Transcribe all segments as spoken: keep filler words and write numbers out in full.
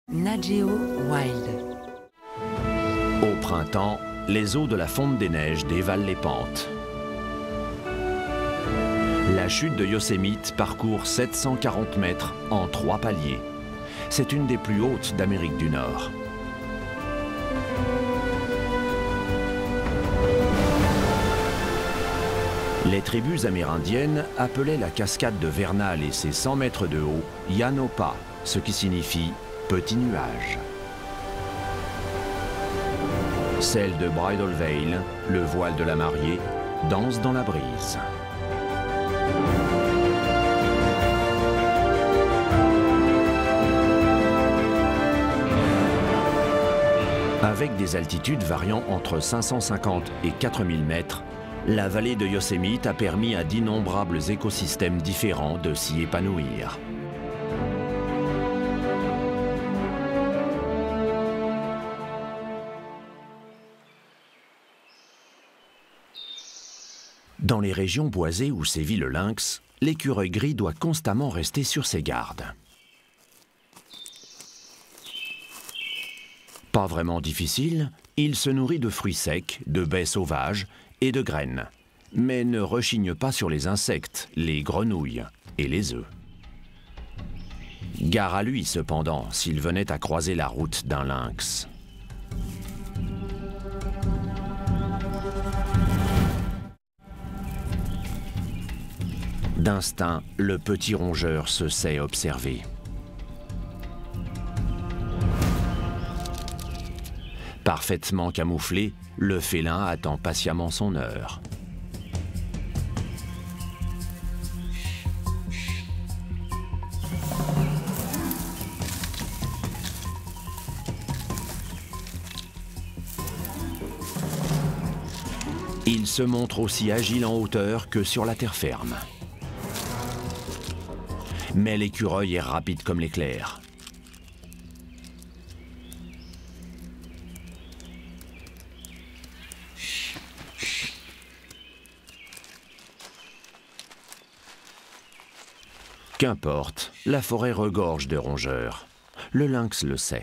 Nat Geo Wild. Au printemps, les eaux de la fonte des neiges dévalent les pentes. La chute de Yosemite parcourt sept cent quarante mètres en trois paliers. C'est une des plus hautes d'Amérique du Nord. Les tribus amérindiennes appelaient la cascade de Vernal et ses cent mètres de haut Yanopa, ce qui signifie petit nuage. Celle de Bridal Veil, le voile de la mariée, danse dans la brise. Avec des altitudes variant entre cinq cent cinquante et quatre mille mètres, la vallée de Yosemite a permis à d'innombrables écosystèmes différents de s'y épanouir. Dans les régions boisées où sévit le lynx, l'écureuil gris doit constamment rester sur ses gardes. Pas vraiment difficile, il se nourrit de fruits secs, de baies sauvages et de graines, mais ne rechigne pas sur les insectes, les grenouilles et les œufs. Gare à lui cependant s'il venait à croiser la route d'un lynx. D'instinct, le petit rongeur se sait observer. Parfaitement camouflé, le félin attend patiemment son heure. Il se montre aussi agile en hauteur que sur la terre ferme. Mais l'écureuil est rapide comme l'éclair. Qu'importe, la forêt regorge de rongeurs. Le lynx le sait.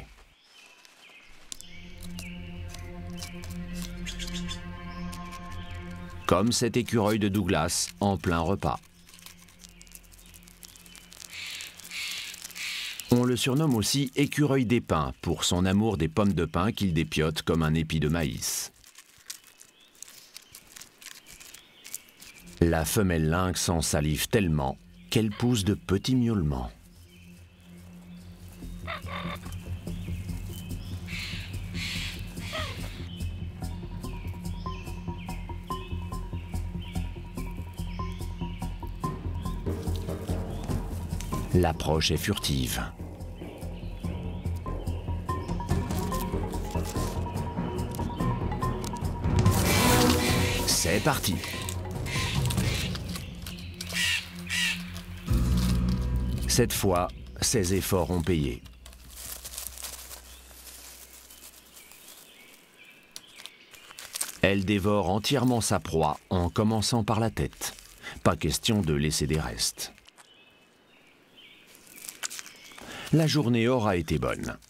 Comme cet écureuil de Douglas en plein repas. On le surnomme aussi écureuil des pins pour son amour des pommes de pin qu'il dépiote comme un épi de maïs. La femelle lynx en salive tellement qu'elle pousse de petits miaulements. L'approche est furtive. C'est parti. Cette fois, ses efforts ont payé. Elle dévore entièrement sa proie en commençant par la tête. Pas question de laisser des restes. La journée aura été bonne.